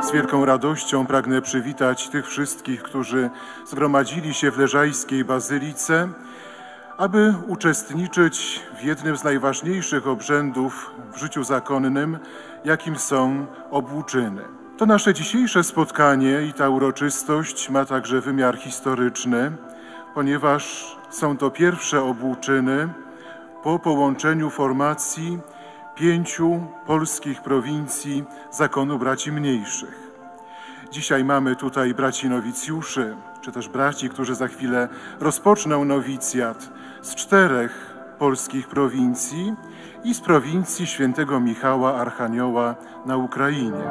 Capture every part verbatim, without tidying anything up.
Z wielką radością pragnę przywitać tych wszystkich, którzy zgromadzili się w Leżajskiej Bazylice, aby uczestniczyć w jednym z najważniejszych obrzędów w życiu zakonnym, jakim są obłuczyny. To nasze dzisiejsze spotkanie i ta uroczystość ma także wymiar historyczny, ponieważ są to pierwsze obłuczyny po połączeniu formacji pięciu polskich prowincji zakonu braci mniejszych. Dzisiaj mamy tutaj braci nowicjuszy, czy też braci, którzy za chwilę rozpoczną nowicjat z czterech polskich prowincji i z prowincji świętego Michała Archanioła na Ukrainie.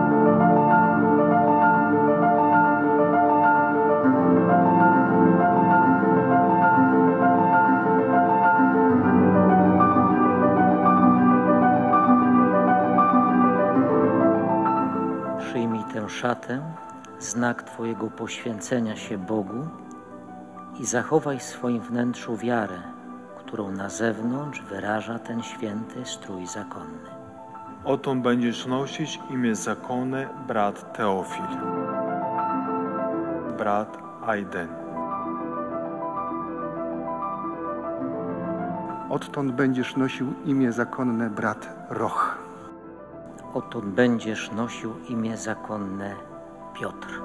Przyjmij tę szatę, znak Twojego poświęcenia się Bogu i zachowaj w swoim wnętrzu wiarę, którą na zewnątrz wyraża ten święty strój zakonny. Odtąd będziesz nosić imię zakonne brat Teofil, brat Aiden. Odtąd będziesz nosił imię zakonne brat Roch. Odtąd będziesz nosił imię zakonne Piotr.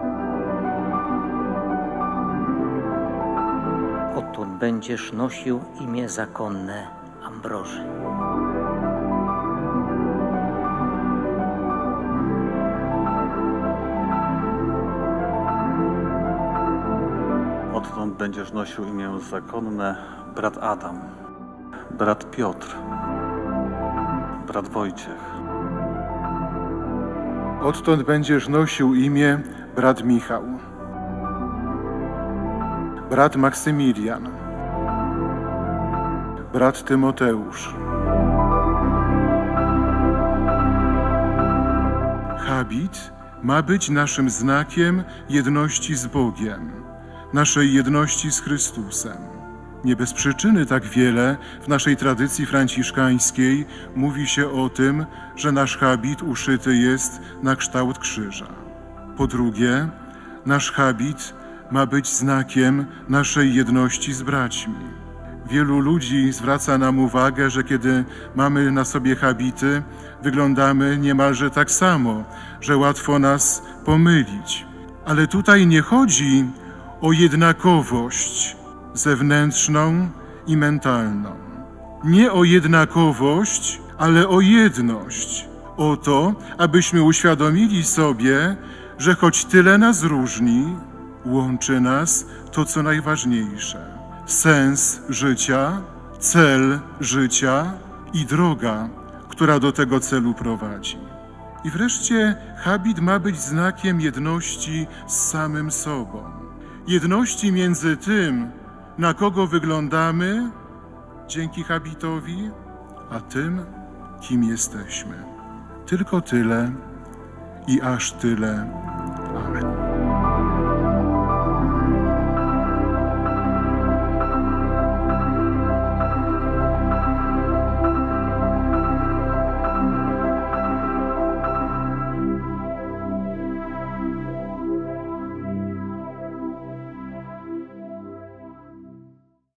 Odtąd będziesz nosił imię zakonne Ambroży. Odtąd będziesz nosił imię zakonne brat Adam, brat Piotr, brat Wojciech. Odtąd będziesz nosił imię brat Michał, brat Maksymilian, brat Tymoteusz. Habit ma być naszym znakiem jedności z Bogiem, naszej jedności z Chrystusem. Nie bez przyczyny tak wiele w naszej tradycji franciszkańskiej mówi się o tym, że nasz habit uszyty jest na kształt krzyża. Po drugie, nasz habit ma być znakiem naszej jedności z braćmi. Wielu ludzi zwraca nam uwagę, że kiedy mamy na sobie habity, wyglądamy niemalże tak samo, że łatwo nas pomylić. Ale tutaj nie chodzi o jednakowość zewnętrzną i mentalną. Nie o jednakowość, ale o jedność. O to, abyśmy uświadomili sobie, że choć tyle nas różni, łączy nas to, co najważniejsze. Sens życia, cel życia i droga, która do tego celu prowadzi. I wreszcie habit ma być znakiem jedności z samym sobą. Jedności między tym, na kogo wyglądamy dzięki habitowi, a tym, kim jesteśmy. Tylko tyle i aż tyle.